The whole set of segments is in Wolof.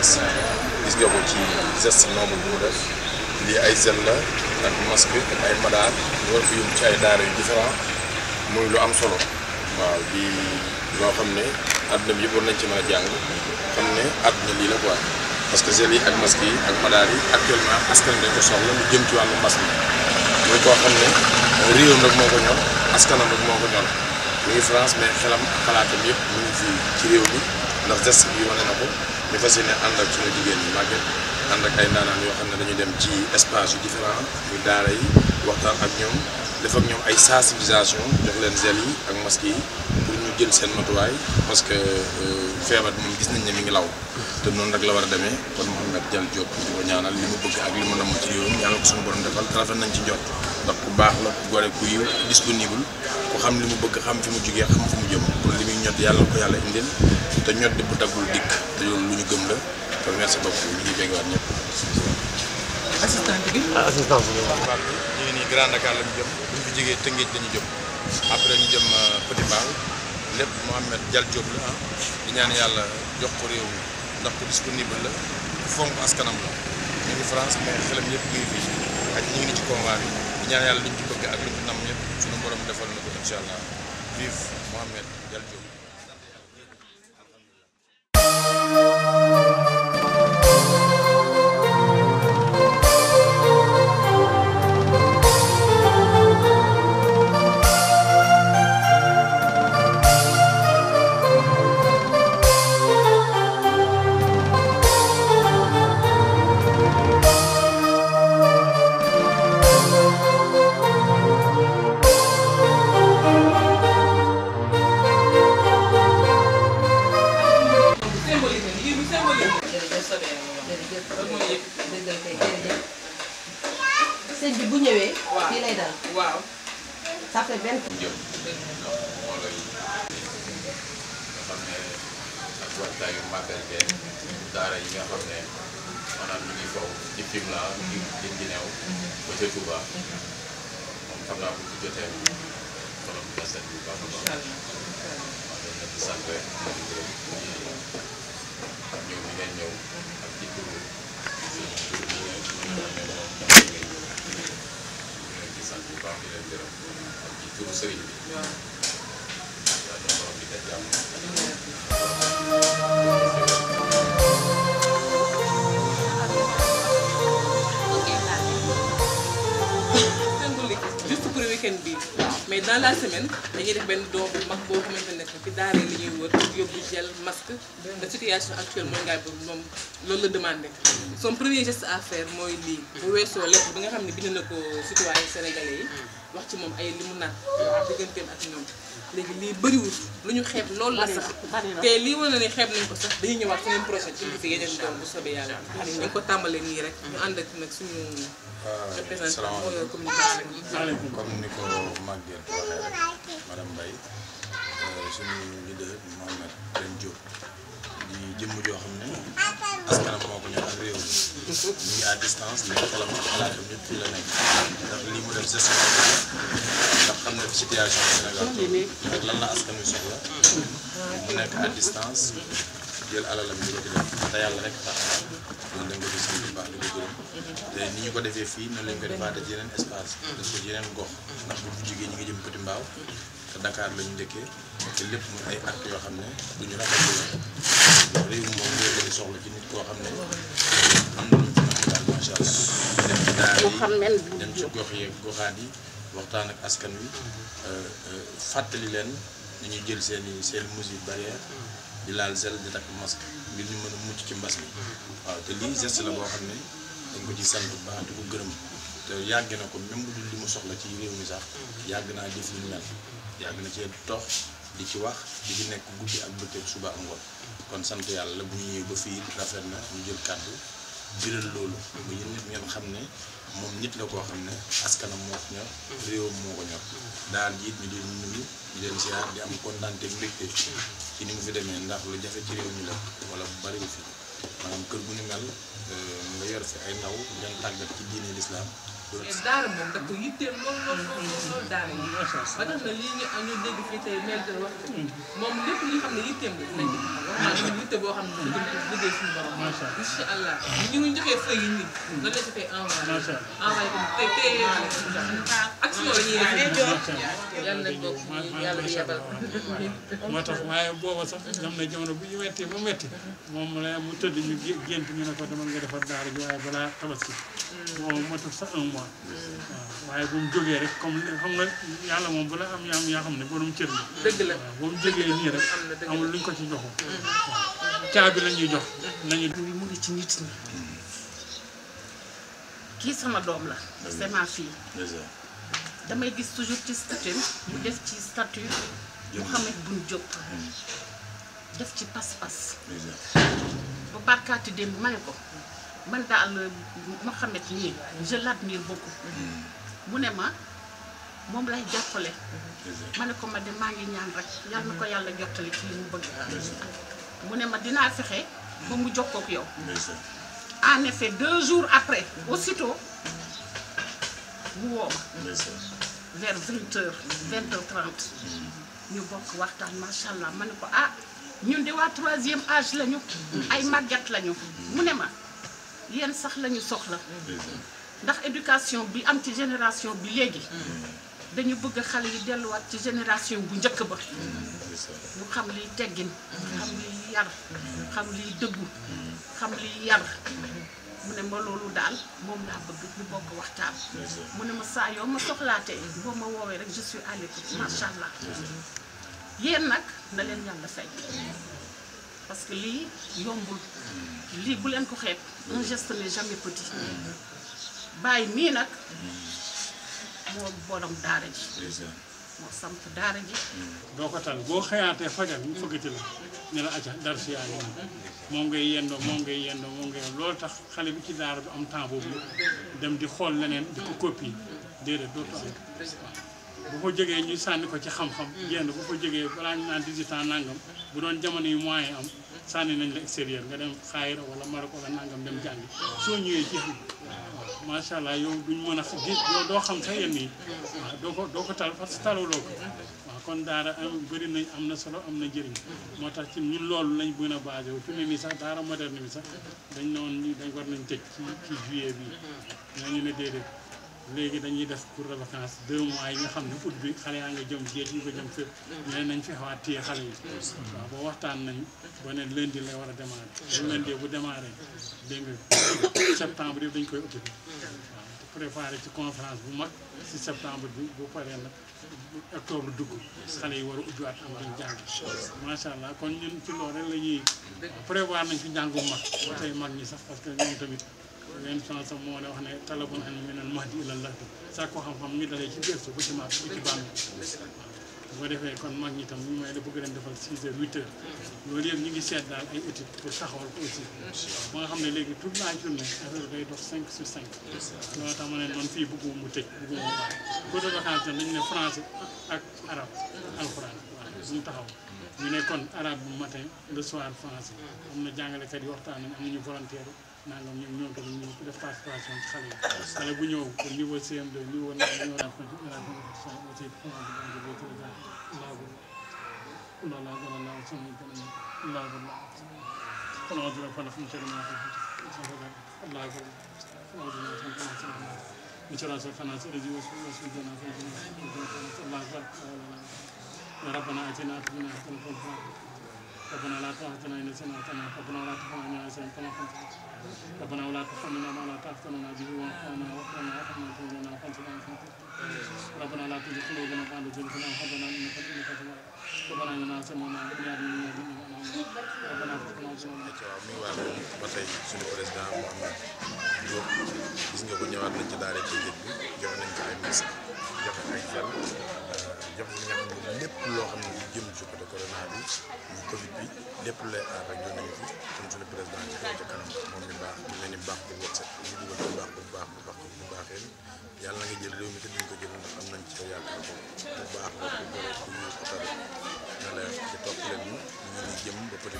France gis nga ko ci geste noble bu mu def lii ay gel la ak masque ak ay madaar war ko yóbbu ci ay daara yu différent muy lu am solo waaw di loo xam ne àdduna bi yëpp war nañ ci mën a jàng xam ne àdduna lii la quoi parce que gel yi ak masque yi ak madaar yi actuellement askan dañ ko soxla lu jëm ci wàllu masque bi muy koo xam ne réewam rek moo ko ñor askanam rek moo ko ñor mu ngi France mais xelam ak xalaatam yëpp mu ngi fii ci réew mi ndax geste bi wane na ko ñu fas yéene ànd ak suñu jigéen ñi màgget ànd ak ay ndaanaan yoo xam ne dañuy dem ci espace yu différent yu daara yi waxtaan ak ñoom def ak ñoom ay sensibilisation jox leen gel yi ak masque yi pour ñu jël seen matuwaay parce que feebar moom gis nañ ne mi ngi law te noonu rek la war a demee kon Mouhamed Dial Diop di ko ñaanal li mu bëgg ak li mu namm ci réewam yàlla ko suñu borom defal te rafet nañ ci jot ndax ku baax la ku gore ku yiw disponible ku xam li mu bëgg xam fi mu jugee xam fi mu jëm kon li muy ñot yàlla ko yàlla indil te ñot di bu daggul dikk te loolu lu ñu gëm la kon merci beaucoup ñu ngi béggewaat ñëpp. assistante bi. assistante bi waaw. ñu ngi nii Grand Dakar la ñu jëm bu ñu fi jógee Tëngéej dañu jëm après ñu jëm Petit Mbao lépp Mouhamed Dial Diop la di ñaan yàlla jox ko réew mi ndax ku disponible la ku fonk askanam la ñu ngi France mais xelam yëpp ñu ngi fii ak ñu ngi ni ci convoi bi di ñaan yàlla luñ ci bëgg ak luñ ci nam yëpp suñu borom defal na ko incha allah vive Mouhamed Dial Diop. sëñ bi bu ñëwee. waaw fii lay dal. waaw. ça fait 20 ans. jëm ndax mbooloo yi nga xam ne ak waxtaayu màggal geeg daara yi nga xam ne maanaam ñu ngi foofu ci Fimela ci Guinguinéo ba ca Touba moom xam naa bu ci jotee borom bi set bu baax a baax. wax dëgg yàlla di sant rek di gërëm ci ñëw bi ngeen ñëw ak ci turu sant bu baax di leen gërëm ak ci turu sëriñ bi yàlla borom bi def jàmm symbolique juste pour week-end bi mais dans la semaine dañuy def benn doom bu mag boo xamante ne ci daara li ñuy wër yóbbu gel masque la situation actuelle mondiale bi moom loolu la demandé son premier geste à faire mooy lii bu weesoo lettre bi nga xam ne bind na ko citoyen sénégalais yi wax ci moom ay li mu naan digganteem ak ñoom léegi lii bëriwul lu ñu xeeb loolu la sax te lii wane na ni xeeb nañ ko sax dañuy ñëwaat semaine prochaine indi fi yeneen doom bu soobee yàlla dañ ko tàmbalee nii rek ñu ànd ak nag suñu salaamaaleykum communication comme ni ko Maguette waxee rek madame Mbaye suñu leader Mouhamed Dial Diop di jëmm joo xam ne askanam moo ko ñor ak réew mi ñu ngi à distance mais xelam ak xalaatam ñëpp fii la nekk ndax lii mu def geste ndax xam na situation Sénégal ak lan la askan wi soxla mu nekk à distance jël alalam di ko ci def te yàlla rek tax loolu dañ ko gis bu baax di ko gërëm te ni ñu ko defee fii noonu lañ ko defaatee ci yeneen espace def ko ci yeneen gox ndax bu jigéen ñi ngi jëm Petit Mbao te Dakar la ñu njëkkee te lépp muy ay actes yoo xam ne du ñu rafetlu la réew moom loolu lañu soxla ci nit koo xam ne am na lu mu fi nam daal macha allah dem ci daara yi dem ci gox yeeg goxaat yi waxtaan ak askan wi fàttali leen ni ñuy jël seen mesures barrières di laal gel di takk masque ngir ñu mën a mucc ci mbas mi waaw te lii geste la boo xam ne dañ ko ci sant bu baax di ko gërëm te yàgg na ko même bu dul li mu soxla ci réew mi sax yàgg naa def lu mel yàgg na cee dox di ci wax di ci nekk guddi ak bëccëg suba ak ngoon kon sant yàlla la bu ñu ñëwee ba fii rafet na ñu jël kàddu biral loolu ba yéen nit ngeen xam ne moom nit la koo xam ne askanam moo ko ñor réewam moo ko ñor daal jiit ñu di nuyu di leen siyaar di am kontaante mbégte ci ni mu fi demee ndax lu jafe ci réew mi la wala bu bari fi maanaam kër gu ni mel nga yor fi ay ndaw ngeen tàggat ci diine lislaam mais daara moom da ko yitteel lool daara yi ba tax na lii ñu dégg fii tey mel de wax moom lépp li xam ne yitteem la dinañ ko taxaw wax yitte boo xam ne dafa gën liggéey suñu borom incha allah ñu ngi joxee feuille yi nii nga leen koy envoyé ko tey action la ñuy def yàlla nañ bokk yàlla di yebal moo tax waaye booba sax dem na jamono bu ñu metti ba metti moom la mu tëdd ñu gént ñu ne ko demal nga defar daara ji waaye balaa tabaski moom matul sax 1 mois waaw waaye bu mu jógee rek comme xam nga yàlla moom bu la am yaa xam ne borom cër la dëgg la waaw bu mu jógee nii rek amul luñ ko ci joxu caabi la ñuy jox nañu mu ngi ci nit ñi kii sama doom la c'est ma fille damay gis toujours ci statut mu def ci statut Mouhamed Boun Diop def ci pas-pas ba barkaati démb ma ne ko man daal Mouhamed nii je l'admire beaucoup mu ne ma moom lay jàppale ma ne ko ma de maa ngi ñaan rek yàlla na ko yàlla jottali ci li mu bëgg mu ne ma dinaa fexe ba mu jokkoo ak yow en effet 2 jours après aussitôt mu woo ma vers 20h 20h30 ñu bokk waxtaan macha allah ma ne ko ah ñun de waa 3e âge lañu ay màggat lañu mu ne ma yéen sax lañu soxla ndax éducation bi am ci génération bi léegi dañu bëgg xale yi delluwaat ci génération bu njëkk ba ñu xam liy teggin xam liy yar xam liy dëggu xam liy yar mu ne ma loolu daal moom laa bëgg ñu bokk waxtaan mu ne ma saa yoo ma soxlaatee boo ma woowee rek je suis à l'écoute macha allah yéen nag na leen yàlla fay parce que lii yombul lii bu leen ko xeeb un geste n'est jamais petit bàyyi mii nag moo borom daara ji moo samp daara ji doo ko tal boo xëyaatee fajar ñu fëggati la ne la acca dar si yaa ngi moom ngay yendoo moom ngay loolu tax xale bi ci daara du am temps boobu dem di xool leneen di ko copie déedéet dootu am bu ko jógee ñu sànni ko ci xam-xam génn bu ko jógee balaa ñu naan 18 ans nangam bu doon jamono yu moyen am sànni nañ la extérieur nga dem Xayra wala Maroc wala nangam dem jàngi soo ñëwee jeex na macha allah yow duñ mën a yow doo xam sax yenn yi waaw doo ko tal parce que taluloo ko waaw kon daara bëri nañ am na solo am na njëriñ moo tax ci ñun loolu lañ gën a basé wu fi ne nii sax daara moderne bi sax dañ noonu dañ war nañ tëj ci juillet bi ñooñu ne déedéet léegi dañuy def cours de vacances 2 mois yi nga xam ne août bi xale yaa nga jëm géej ñu ko jëm fépp ñu ne nañ fexewaat téye xale yi waaw boo waxtaan nañ ba ne lundi lay war a démarrer bu lundi bu démarrer dégg nga septembre yëpp dañ koy occupé waaw préparé ci conférence bu mag si septembre bi bu paree nag octobre dugg xale yi war a ubbiwaat am dañ jàng macha allah kon ñun ci loolu rek la ñuy prévoir nañ fi njàngu mag ba tey mag ñi sax parce que ñoom tamit leen chance moo la wax ne talabun an minal mahdi ilal lahdi sax ko xam-xam ngi dalee ci berceau ba ci maat ba ci bàmm bu ko defee kon mag ñi tam ñu may da bëgg leen defal 6 heures 8 heures loolu yëpp ñu ngi seet daal ay études pour taxawal ko aussi ba nga xam ne léegi toute la journée affaire day dox 5 sur 5 loolu tax ma ne man fii bëgguma mu tëj bëgguma mu baax cours de vacances tam dañu ne français ak arabe alxuraan waaw bu mu taxaw ñu ne kon arabe bu matin le soir français am na jàngalekat yi waxtaan nañ am nañu volontaire nangam ñoom tamit ñu def participation ci xale yi xale bu ñëw au niveau CM2 niveau ñëw naa aussi ربنا آتنا في الدنيا حسنة ربنا لا تؤاخذنا إن نسينا وأخطأنا ربنا ولا تحملنا على نسينا كما كنت ربنا ولا تحملنا ما لا طاقة لنا به واعف عنا واغفر لنا وارحمنا وانصرنا وانصرنا ربنا لا تزغ قلوبنا بعد إذ هديتنا وهب لنا من لدنك رحمة ربنا إننا سمعنا مناديا ربنا اغفر لنا waaw mi ngi waar moom ba tey suñu président Mouhamed Diop gis nga ko ñëwaat nañ ci daara ci njëg bi joxe nañ ko ay masque joxe ay gel jox li nga xam ne lépp loo xam ne lu jëm ci côté corona bi muy Covid bi lépp lu lay aar rek ñoo nañu fi kon suñu président ci kaw ca kanam moom mi baax ñu leen di baax bu wët set ñu dugal bu baax bu baax bu baax bu baaxee yàlla na nga jël réew mi te duñ ko jël ndax am nañ ci yow yaakaar ko bu baax la bu bëri bu ñu ko tare na leer ci topp leen ñu ngi jëm ba petit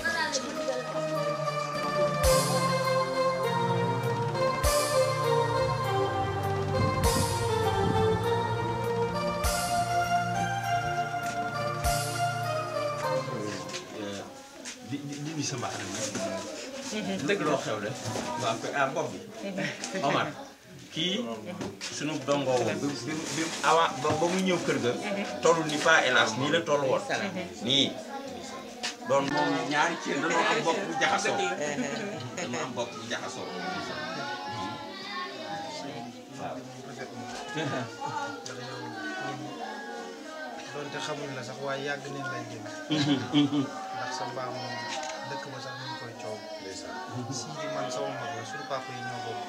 maanaam summi sa mbaxana bi. dëgg la loo xew de. waaw kay ah bopp bi. Omar kii sunu dongo bi avant ba mu ñëw kër ga. toll ni pas hélas nii la toll woon. nii. doon moom ñaari cër dañoo am bopp bu jaxasoo. dañoo am bopp bu jaxasoo. waaw. donte xamuñ la sax waaye yàgg nañ lay jëm. ndax sa mbaa moom dëkk ba sax ñu ngi koy coow. sii di man sama mag la suñu papa yi ñoo bokk.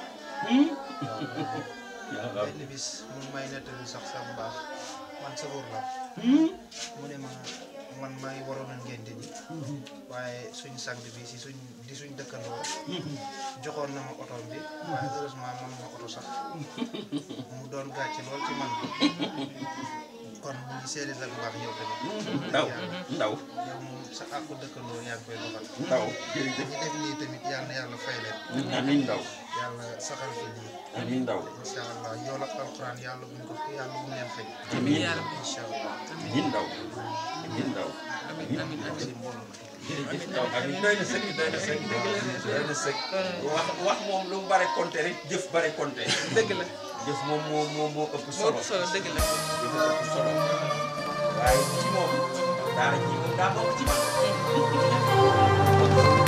waaw benn bis mu may nettali sax sa mbaax man sa wóor la. mu ne ma man maa ngi waroon a ngénte ji. waaye suñ sang bi si suñ dëkkandoo. joxoon na ma oto bi. waaye heureusement man ma oto sax. mu doon gàcce lool ci man. kon mu ngi seede la mbaax yow tamit. ndaw yow moom sa àqu dëkkandoo yaa ngi koy doxal. ndaw ñu def lii tamit yal na yàlla fay leen. amiin ndaw yàlla saxal fi lii. amiin ndaw incha allah yow la alxuraan yàlla buñ ko yàlla bu leen fay. amiin incha allah. amiin ndaw amiin ndaw si mbooloo ma. jërëjëf ndaw amiin doy na sëkk doy na sëkk doy na sëkk wax moom lu mu bare compté rek jëf bare compté. dëgg la jëf moom moo ëpp solo. moo ëpp solo dëgg la. jëf ëpp solo waaye ci moom daara ji moom daa bokk ci man.